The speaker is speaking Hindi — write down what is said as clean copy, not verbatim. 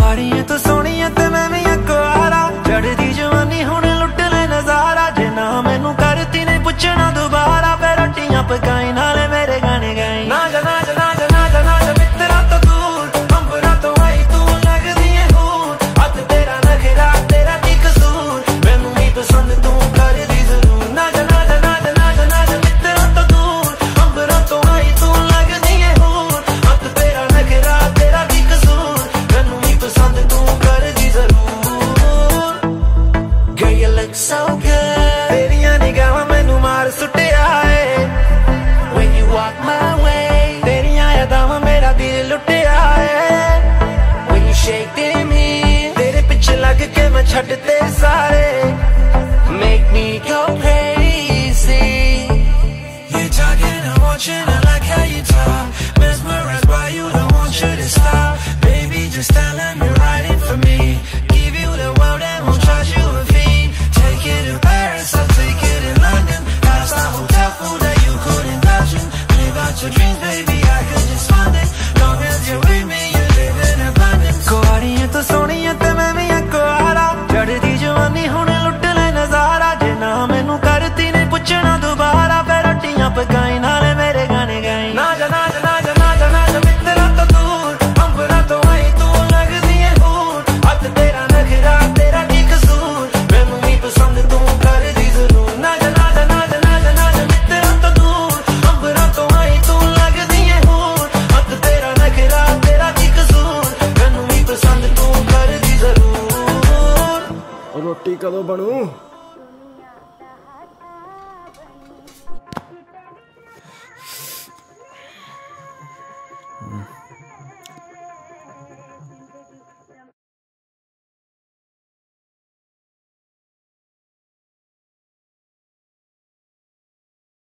कुआरी है तू सोहनी है ते मैं भी कुआरा, चढ़दी जवानी हुण लुट ले नजारा। जे ना मैनू करती नहीं पुछना दोबारा, फिर रोटियां पकाई नाले मेरे गाने गाई। ना जा ना जा ना जा ना जा ना जा मित्रा तो दूर, अंबरा तो आई तू लगदी है हूर। हथ तेरा नखरा तेरा की कसूर, मैनू नहीं पसंद तू कर दी जरूर। ना जा ना जा ना जा ना जा ना जा मित्रा तो दूर, अंबरा तो आई तू लगदी है हूर। हथ तेरा नखरा तेरा की कसूर, मैनू नहीं पसंद तू कर दी जरूर। Girl you look so good, तेरियां निगाहां मैनू मार सुटिया है। When you walk my way, तेरियां यादां मेरा दिल लुटिया है। When you shake me, तेरे पिछे लग के मैं छड्डते सारे, make me go crazy। You're talking, I'm watching, I like how you talk, mesmerized by you, don't want you to stop. Baby just tell them you're riding for me, give you the world and won't charge you a fee. Take it to Paris, I'll take it in London, past our hotel food that you couldn't imagine. Live out your dreams, baby, I could just fund it. Long as you're with me, you live in abundance. कुआरी है तू सोहनी है ते मैं भी कुआरा, चढ़दी जवानी हुण लुट ले नजारा। जे ना मैनू करती नहीं पुछना दोबारा, फिर रोटियां पकाई नाले मेरे गाने गाई। ना जा ना जा ना जा ना जा ना जा मित्रा तो दूर, अंबरा तो आई तू लगदी है हूर। हथ तेरा नखरा तेरा की कसूर, मैनू नहीं पसंद तू कर दी जरूर। ना जा ना जा ना जा ना जा ना जा मित्रा तो दूर, अंबरा तो आई तू लगदी है हूर। हथ तेरा नखरा तेरा की कसूर, मैनू नहीं पसंद तू कर दी जरूर। रोटी कदों बनू?